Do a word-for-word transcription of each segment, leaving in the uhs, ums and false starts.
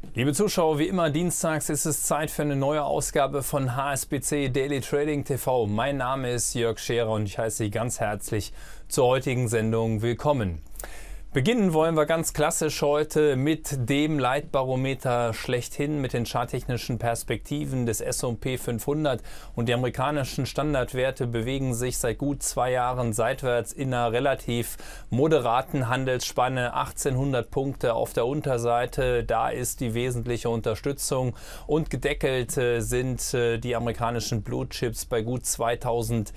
Liebe Zuschauer, wie immer dienstags ist es Zeit für eine neue Ausgabe von H S B C Daily Trading T V. Mein Name ist Jörg Scherer und ich heiße Sie ganz herzlich zur heutigen Sendung willkommen. Beginnen wollen wir ganz klassisch heute mit dem Leitbarometer schlechthin, mit den charttechnischen Perspektiven des S und P fünfhundert, und die amerikanischen Standardwerte bewegen sich seit gut zwei Jahren seitwärts in einer relativ moderaten Handelsspanne. achtzehnhundert Punkte auf der Unterseite, da ist die wesentliche Unterstützung, und gedeckelt äh, sind äh, die amerikanischen Blue Chips bei gut zweitausendeinhundert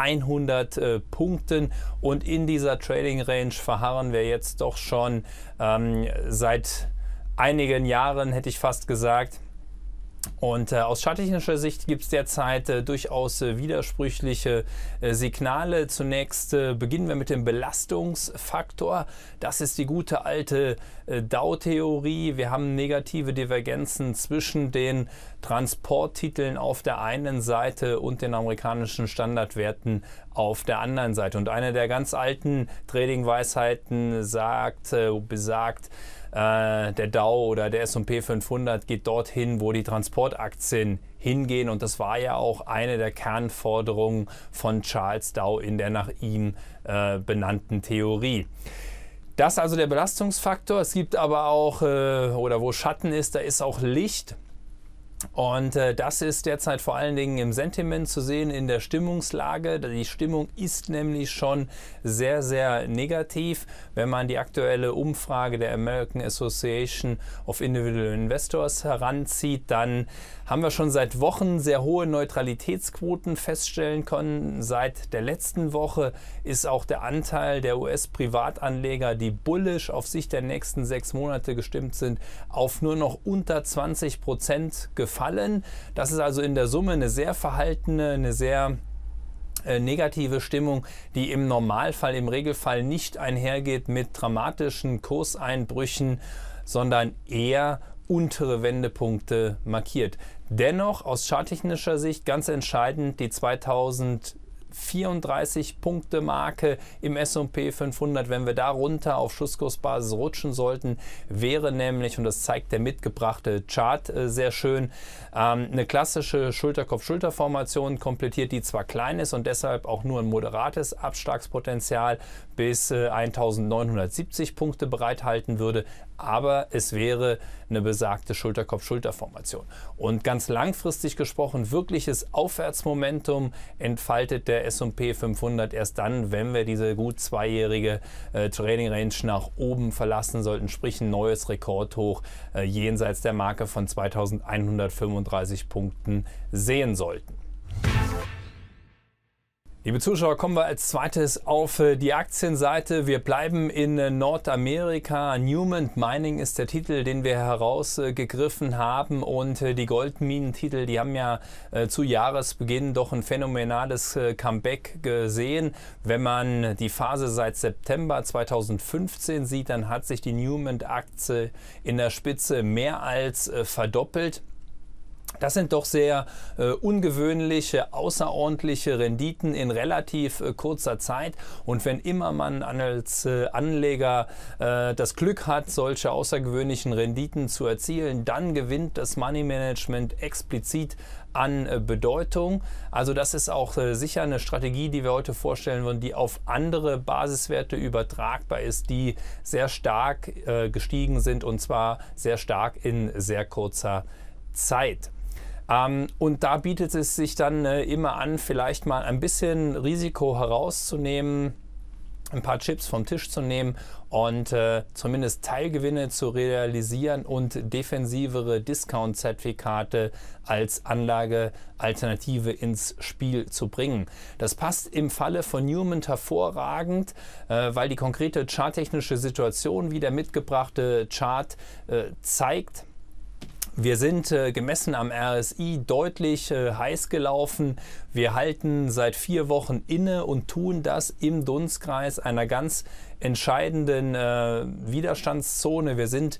äh, Punkten, und in dieser Trading Range verharren wir jetzt doch schon ähm, seit einigen Jahren, hätte ich fast gesagt. Und äh, aus charttechnischer Sicht gibt es derzeit äh, durchaus äh, widersprüchliche äh, Signale. Zunächst äh, beginnen wir mit dem Belastungsfaktor. Das ist die gute alte äh, Dow-Theorie. Wir haben negative Divergenzen zwischen den Transporttiteln auf der einen Seite und den amerikanischen Standardwerten auf der anderen Seite. Und eine der ganz alten Trading-Weisheiten sagt, äh, besagt, der Dow oder der S und P fünfhundert geht dorthin, wo die Transportaktien hingehen, und das war ja auch eine der Kernforderungen von Charles Dow in der nach ihm äh, benannten Theorie. Das ist also der Belastungsfaktor. Es gibt aber auch, äh, oder wo Schatten ist, da ist auch Licht. Und äh, das ist derzeit vor allen Dingen im Sentiment zu sehen, in der Stimmungslage. Die Stimmung ist nämlich schon sehr, sehr negativ. Wenn man die aktuelle Umfrage der American Association of Individual Investors heranzieht, dann haben wir schon seit Wochen sehr hohe Neutralitätsquoten feststellen können. Seit der letzten Woche ist auch der Anteil der U S-Privatanleger, die bullish auf Sicht der nächsten sechs Monate gestimmt sind, auf nur noch unter zwanzig Prozent gefallen. Das ist also in der Summe eine sehr verhaltene, eine sehr äh, negative Stimmung, die im Normalfall, im Regelfall nicht einhergeht mit dramatischen Kurseinbrüchen, sondern eher untere Wendepunkte markiert. Dennoch aus charttechnischer Sicht ganz entscheidend die zweitausendvierunddreißig Punkte Marke im S und P fünfhundert. Wenn wir da runter auf Schlusskursbasis rutschen sollten, wäre nämlich, und das zeigt der mitgebrachte Chart äh, sehr schön, ähm, eine klassische Schulterkopf-Schulter-Formation komplettiert, die zwar klein ist und deshalb auch nur ein moderates Abschlagspotenzial bis äh, eintausendneunhundertsiebzig Punkte bereithalten würde, aber es wäre eine besagte Schulterkopf-Schulter-Formation. Und ganz langfristig gesprochen, wirkliches Aufwärtsmomentum entfaltet der S und P fünfhundert erst dann, wenn wir diese gut zweijährige äh, Trading Range nach oben verlassen sollten, sprich ein neues Rekordhoch äh, jenseits der Marke von zweitausendeinhundertfünfunddreißig Punkten sehen sollten. Liebe Zuschauer, kommen wir als zweites auf die Aktienseite. Wir bleiben in Nordamerika. Newmont Mining ist der Titel, den wir herausgegriffen haben. Und die Goldminentitel, die haben ja zu Jahresbeginn doch ein phänomenales Comeback gesehen. Wenn man die Phase seit September zweitausendfünfzehn sieht, dann hat sich die Newmont-Aktie in der Spitze mehr als verdoppelt. Das sind doch sehr äh, ungewöhnliche, außerordentliche Renditen in relativ äh, kurzer Zeit. Und wenn immer man als äh, Anleger äh, das Glück hat, solche außergewöhnlichen Renditen zu erzielen, dann gewinnt das Money Management explizit an äh, Bedeutung. Also das ist auch äh, sicher eine Strategie, die wir heute vorstellen wollen, die auf andere Basiswerte übertragbar ist, die sehr stark äh, gestiegen sind, und zwar sehr stark in sehr kurzer Zeit. Ähm, und da bietet es sich dann äh, immer an, vielleicht mal ein bisschen Risiko herauszunehmen, ein paar Chips vom Tisch zu nehmen und äh, zumindest Teilgewinne zu realisieren und defensivere Discount-Zertifikate als Anlagealternative ins Spiel zu bringen. Das passt im Falle von Newmont hervorragend, äh, weil die konkrete charttechnische Situation, wie der mitgebrachte Chart äh, zeigt, wir sind äh, gemessen am R S I deutlich äh, heiß gelaufen. Wir halten seit vier Wochen inne und tun das im Dunstkreis einer ganz entscheidenden äh, Widerstandszone. Wir sind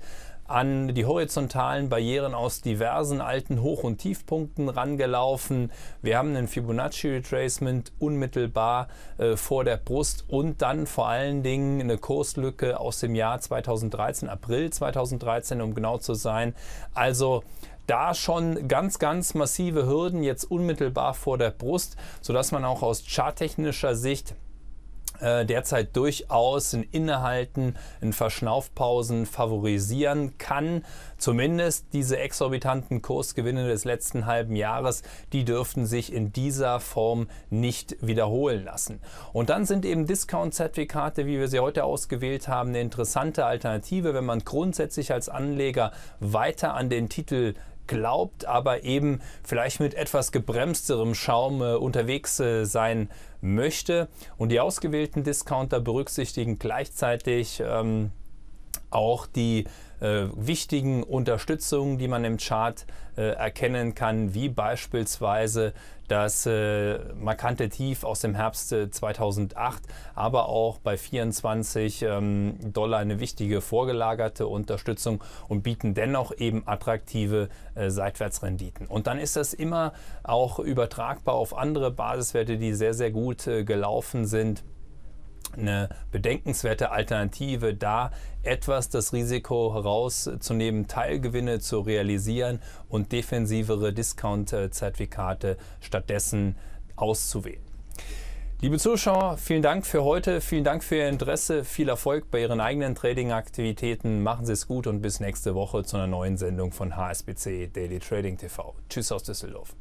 an die horizontalen Barrieren aus diversen alten Hoch- und Tiefpunkten rangelaufen. Wir haben einen Fibonacci Retracement unmittelbar äh, vor der Brust und dann vor allen Dingen eine Kurslücke aus dem Jahr zweitausenddreizehn, April zweitausenddreizehn, um genau zu sein. Also da schon ganz, ganz massive Hürden jetzt unmittelbar vor der Brust, sodass man auch aus charttechnischer Sicht äh, derzeit durchaus ein Innehalten, ein Verschnaufpausen favorisieren kann. Zumindest diese exorbitanten Kursgewinne des letzten halben Jahres, die dürften sich in dieser Form nicht wiederholen lassen. Und dann sind eben Discount-Zertifikate, wie wir sie heute ausgewählt haben, eine interessante Alternative, wenn man grundsätzlich als Anleger weiter an den Titel glaubt, aber eben vielleicht mit etwas gebremsterem Schaum äh, unterwegs äh, sein möchte. Und die ausgewählten Discounter berücksichtigen gleichzeitig ähm, auch die äh, wichtigen Unterstützungen, die man im Chart äh, erkennen kann, wie beispielsweise das äh, markante Tief aus dem Herbst äh, zweitausendacht, aber auch bei vierundzwanzig ähm, Dollar eine wichtige vorgelagerte Unterstützung und bieten dennoch eben attraktive äh, Seitwärtsrenditen. Und dann ist das immer auch übertragbar auf andere Basiswerte, die sehr, sehr gut äh, gelaufen sind. Eine bedenkenswerte Alternative, da etwas das Risiko herauszunehmen, Teilgewinne zu realisieren und defensivere Discount-Zertifikate stattdessen auszuwählen. Liebe Zuschauer, vielen Dank für heute, vielen Dank für Ihr Interesse, viel Erfolg bei Ihren eigenen Trading-Aktivitäten. Machen Sie es gut und bis nächste Woche zu einer neuen Sendung von H S B C Daily Trading T V. Tschüss aus Düsseldorf.